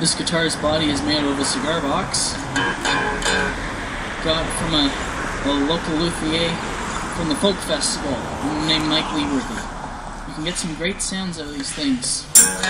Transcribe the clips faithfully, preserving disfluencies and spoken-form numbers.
This guitar's body is made out of a cigar box. Got it from a, a local luthier from the folk festival named Mike Leeworthy. You can get some great sounds out of these things.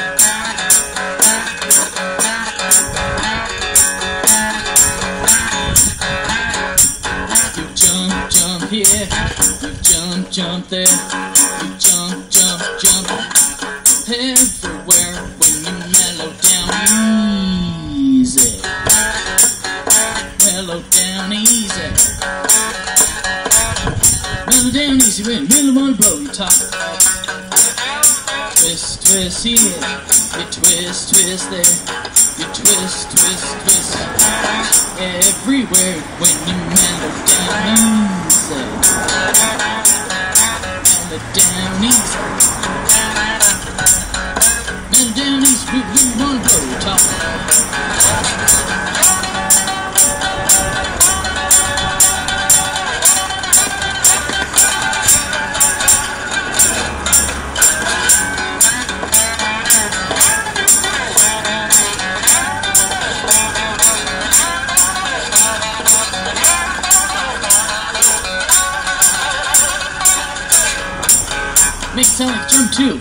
You jump, jump here, you jump, jump there, you jump, jump, jump everywhere when you mellow down easy. Mellow down easy. Mellow down easy when you really wanna blow your top. Twist, twist here, you twist, twist there, you twist, twist, twist everywhere when you mellow down easy. Mellow down easy. Mellow down easy when you wanna blow your top. Make it sound like drum too.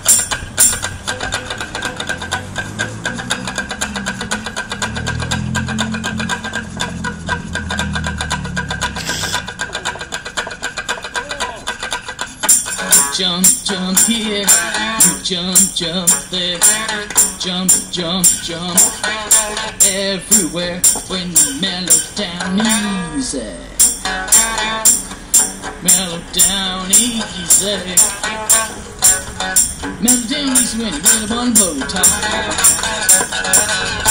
Jump, jump here, you jump, jump there, jump, jump, jump everywhere when you mellow down easy. Mellow down easy. Mellow down easy when you really wanna blow your top.